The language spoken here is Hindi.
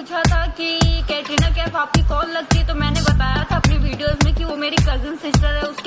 पूछा था कि कैटरीना कैफ आपकी कॉल लगती है, तो मैंने बताया था अपनी वीडियोस में कि वो मेरी कजिन सिस्टर है, उसकी